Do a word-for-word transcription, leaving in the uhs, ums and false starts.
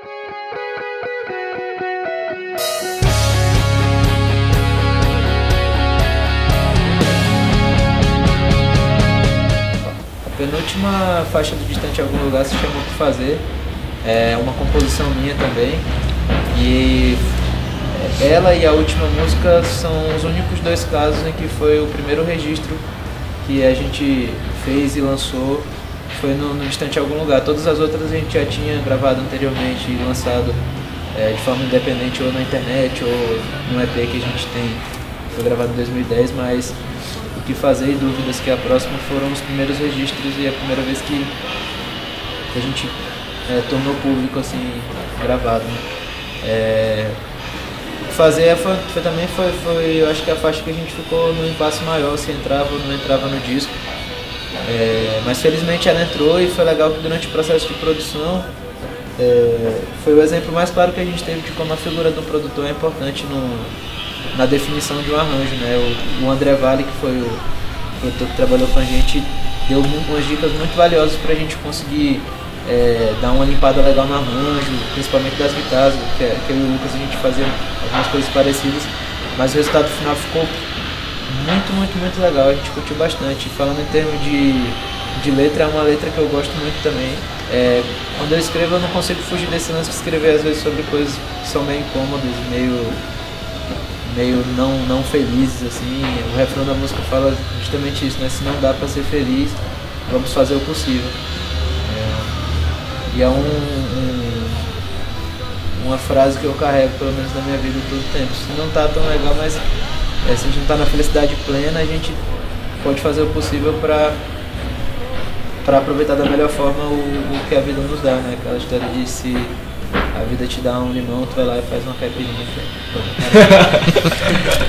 A penúltima faixa do Distante em Algum Lugar se chama O Que Fazer, é uma composição minha também, e ela e a última música são os únicos dois casos em que foi o primeiro registro que a gente fez e lançou, foi no, no Distante em Algum Lugar. Todas as outras a gente já tinha gravado anteriormente e lançado é, de forma independente ou na internet ou no E P que a gente tem, foi gravado em dois mil e dez, mas O Que Fazer e Dúvidas, que é a próxima, foram os primeiros registros e a primeira vez que a gente é, tornou público assim, gravado, né? É, O Que Fazer foi, foi, também foi, foi, eu acho que a faixa que a gente ficou no impasse maior, se entrava ou não entrava no disco. É, mas felizmente ela entrou e foi legal que durante o processo de produção é, foi o exemplo mais claro que a gente teve de como a figura do produtor é importante no, na definição de um arranjo, né? O, o André Vale, que foi o produtor que trabalhou com a gente, deu umas dicas muito valiosas para a gente conseguir é, dar uma limpada legal no arranjo, principalmente das guitarras, que, que eu e o Lucas a gente fazia algumas coisas parecidas, mas o resultado final ficou muito, muito, muito legal, a gente curtiu bastante. Falando em termos de, de letra, é uma letra que eu gosto muito também. É, quando eu escrevo eu não consigo fugir desse lance de escrever às vezes sobre coisas que são meio incômodas, meio, meio não, não felizes, assim. O refrão da música fala justamente isso, né? Se não dá pra ser feliz, vamos fazer o possível. É, e é um, um, uma frase que eu carrego, pelo menos na minha vida, todo o tempo. Se não tá tão legal, mas é, se a gente não tá na felicidade plena, a gente pode fazer o possível pra, pra aproveitar da melhor forma o, o que a vida nos dá, né? Aquela história de se a vida te dá um limão, tu vai lá e faz uma caipirinha.